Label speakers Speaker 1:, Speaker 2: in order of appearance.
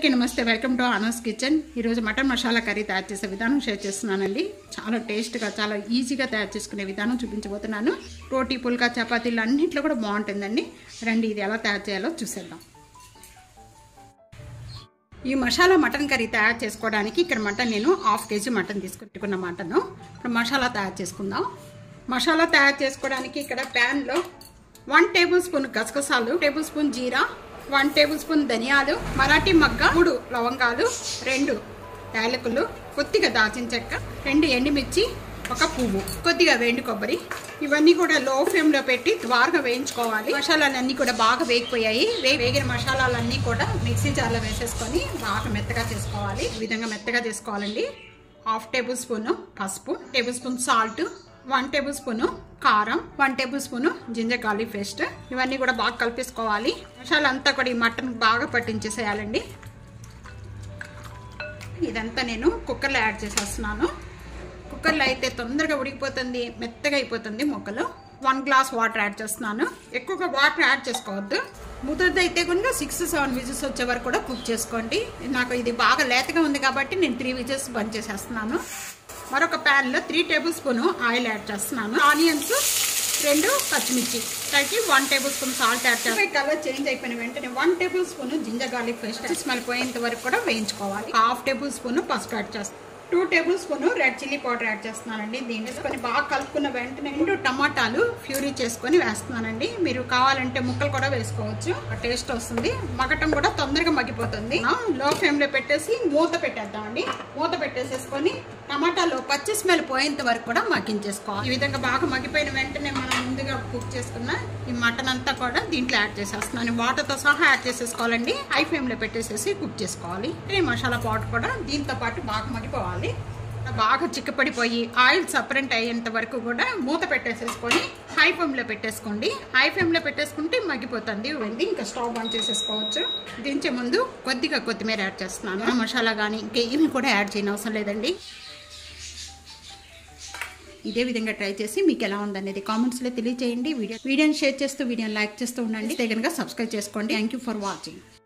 Speaker 1: అందరికీ నమస్తే welcome to Anas kitchen. ఈరోజు మటన్ మసాలా కర్రీ తయారు చేసే విధానం షేర్ చేస్తున్నానండి। చాలా టేస్ట్గా చాలా ఈజీగా తయారు చేసుకునే విధానం చూపించబోతున్నాను। రోటీ పుల్కా చపాతీలు అన్నింటిలో కూడా బాగుంటుందండి। రండి ఇది ఎలా తయారు చేయాలో చూసేద్దాం। ఈ మసాలా మటన్ కర్రీ తయారు చేసుకోవడానికి ఇక్కడ మటన్ నేను 1/2 kg మటన్ తీసుకుంటున్న మటన్ ఇప్పుడు మసాలా తయారు చేసుకుందాం। మసాలా తయారు చేసుకోవడానికి ఇక్కడ ప్యాన్ లో 1 టేబుల్ స్పూన్ గసగసాలు, 1 టేబుల్ స్పూన్ జీరా, 1 టేబుల్ స్పూన్ ధనియాలు, మరాఠీ మగ్గ, 3 లవంగాలు, 2 యాలకులు, కొద్దిగా దాల్చిన చెక్క, 2 ఎండుమిర్చి, 1 పువ్వు, కొద్దిగా వేండి కొబ్బరి, ఇవన్నీ కూడా లో ఫ్లేమ్ లో పెట్టి ద్వారగా వేయించుకోవాలి। మసాలాలన్నీ కూడా బాగా వేగిపోయాయి। వేగిన మసాలాలన్నీ కూడా మిక్సీ జార్లో వేసేసుకొని బాగా మెత్తగా చేసుకోవాలి। ఈ విధంగా మెత్తగా చేసుకోవాలండి। 1/2 టేబుల్ స్పూన్ పసుపు, 1 tablespoon salt, 1 tablespoon కారం, 1 tablespoon ginger garlic paste, ఇవన్నీ కూడా బాగా కలిపేసుకోవాలి। మసాలా అంతా కూడా ఈ మటన్ బాగా పట్టించేసేయాలండి। ఇదంతా నేను కుక్కర్లో యాడ్ చేసేస్తున్నాను। కుక్కర్లో అయితే తొందరగా ఉడికిపోతుంది, మెత్తగా అయిపోతుంది ముక్కలు। 1 గ్లాస్ వాటర్ యాడ్ చేస్తున్నాను। ఎక్కువగా వాటర్ యాడ్ చేసుకోవద్దు। ముద్దది అయితే కనుక 6-7 విజిల్స్ వచ్చే వరకు కూడా కుక్ చేసుకోండి। నాకు ఇది బాగా లేతగా ఉంది కాబట్టి నేను 3 విజిల్స్ బంద్ చేసేస్తున్నాను। మరొక ప్యాన్ లో 3 టేబుల్ స్పూన్ ఆయిల్ యాడ్ చేస్తున్నాను। ఆనియన్స్, 2 పచ్చిమిర్చి, 1 టేబుల్ స్పూన్ సాల్ట్ యాడ్ చేస్తాను। కలర్ చేంజ్ అయిపోయిన వెంటనే 1 tablespoon ginger garlic paste smell పోయేంత వరకు కూడా వేయించుకోవాలి। 1/2 టేబుల్ స్పూన్ పసుపు యాడ్ చేస్తాను। 2 tablespoon red chilli powder add చేస్తున్నానండి। దీన్ని వేసుకొని బాగా కలుపుకున్న వెంటనే 2 టమాటాలు ప్యూరీ చేసుకొని వేస్తున్నానండి। మీరు కావాలంటే ముక్కలు కూడా వేసుకోవచ్చు, టేస్ట్ వస్తుంది। మగటం కూడా తొందరగా మగ్గిపోతుంది। లో ఫ్లేమ్ లో పెట్టేసి మూత పెట్టేద్దామండి। మూత పెట్టేసేసుకొని టమాటాలో పచ్చి స్మెల్ పోయేంత వరకు కూడా మగ్గించేసుకోవాలి। ఈ విధంగా బాగా మగ్గిపోయిన వెంటనే మనం ముందుగా కుక్ చేసుకున్న ఈ మటన్ అంతా కూడా దీంట్లో యాడ్ చేసేస్తున్నాను। వాటర్ తో సహా యాడ్ చేసేసుకోవాలండి। హై ఫ్లేమ్ లో పెట్టేసేసి కుక్ చేసుకోవాలి। ఈ మసాలా పౌడర్ కూడా దీంతో పాటు బాగా మగ్గిపోవాలి। బాగా చిక్కపడిపోయి ఆయిల్ సపరేట్ అయ్యేంత వరకు కూడా మూత పెట్టేసేసుకొని హై ఫ్లేమ్ లో పెట్టేసుకోండి। హై ఫ్లేమ్ లో పెట్టేసుకుంటే మగ్గిపోతుంది। ఇంకా స్టవ్ ఆన్ చేసేసుకోవచ్చు। దించే ముందు కొద్దిగా కొత్తిమీర యాడ్ చేస్తున్నాను। మసాలా కానీ ఇంకేమీ కూడా యాడ్ చేయని అవసరం లేదండి। ఇదే విధంగా ట్రై చేసి మీకు ఎలా ఉందనేది కామెంట్స్ లో తెలియజేయండి। వీడియోని షేర్ చేస్తూ వీడియోని లైక్ చేస్తూ ఉండండి। కనుక సబ్స్క్రైబ్ చేసుకోండి। Thank you for watching.